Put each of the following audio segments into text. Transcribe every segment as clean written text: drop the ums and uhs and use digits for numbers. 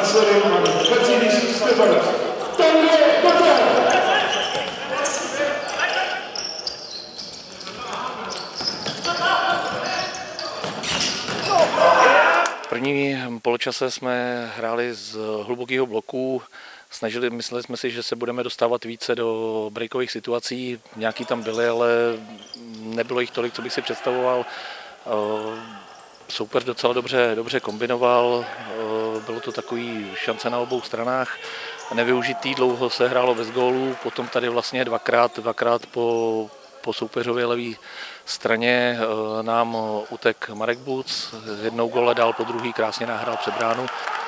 ceremony. Specialist Stefanec. Tango Kotel. V první poločase jsme hráli z hlubokého bloku. Mysleli jsme si, že se budeme dostávat více do breakových situací. Nějaký tam byly, ale nebylo jich tolik, co bych si představoval. Soupeř docela dobře kombinoval, bylo to takový šance na obou stranách. Nevyužitý, dlouho se hrálo bez gólů, potom tady vlastně dvakrát po soupeřově levé straně nám utek Marek Buc, jednou gole dal, po druhý krásně nahrál před bránu.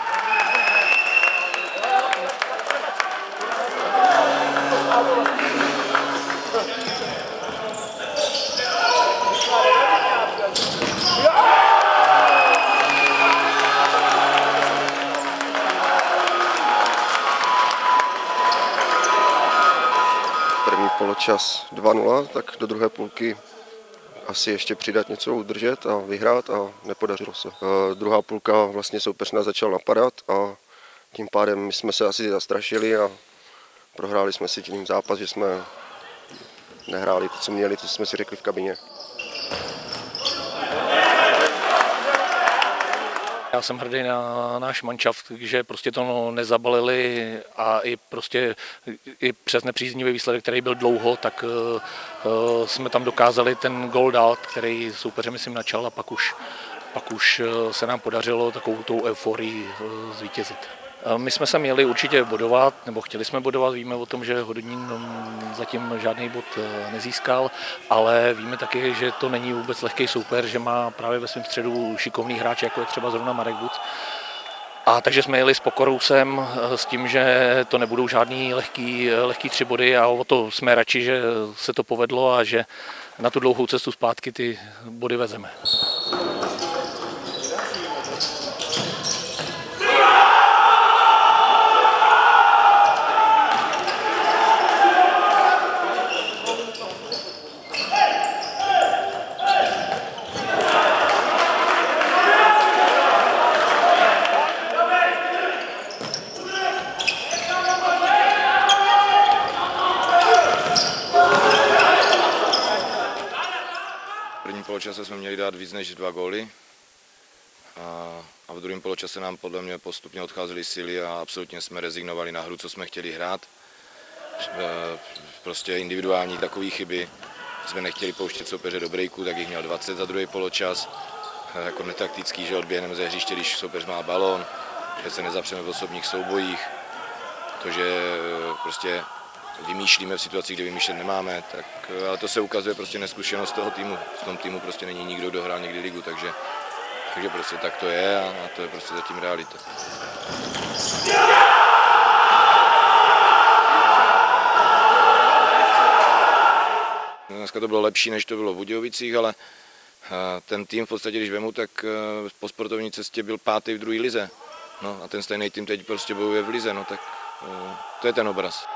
První poločas 2-0, tak do druhé půlky asi ještě přidat něco, udržet a vyhrát a nepodařilo se. Druhá půlka vlastně soupeř nás začal napadat a tím pádem my jsme se asi zastrašili a prohráli jsme si tím zápas, že jsme nehráli to, co měli, to jsme si řekli v kabině. Já jsem hrdý na náš manšaft, že prostě to nezabalili a i přes nepříznivý výsledek, který byl dlouho, tak jsme tam dokázali ten gól dát, který soupeře myslím načal a pak už se nám podařilo takovou tou euforii zvítězit. My jsme se měli určitě bodovat, nebo chtěli jsme bodovat, víme o tom, že Hodonín zatím žádný bod nezískal, ale víme taky, že to není vůbec lehký soupeř, že má právě ve svém středu šikovný hráč, jako je třeba zrovna Marek Buc. A takže jsme jeli s pokorou sem, s tím, že to nebudou žádný lehký 3 body a o to jsme radši, že se to povedlo a že na tu dlouhou cestu zpátky ty body vezeme. V prvním poločase jsme měli dát víc než 2 góly a v druhém poločase nám podle mě postupně odcházely síly a absolutně jsme rezignovali na hru, co jsme chtěli hrát. Prostě individuální takové chyby. Jsme nechtěli pouštět soupeře do breaku, tak jich měl 20 za druhý poločas. Jako netaktický, že odběhneme ze hřiště, když soupeř má balón, že se nezapřeme v osobních soubojích. To, že prostě vymýšlíme v situacích, kde vymýšlet nemáme, tak, ale to se ukazuje prostě neskušenost toho týmu. V tom týmu prostě není nikdo, kdo hrál někdy ligu, takže prostě tak to je a to je prostě zatím realita. Dneska to bylo lepší, než to bylo v Budějovicích, ale ten tým v podstatě, když vemu, tak po sportovní cestě byl 5. v druhé lize. No a ten stejný tým teď prostě bojuje v lize, no tak to je ten obraz.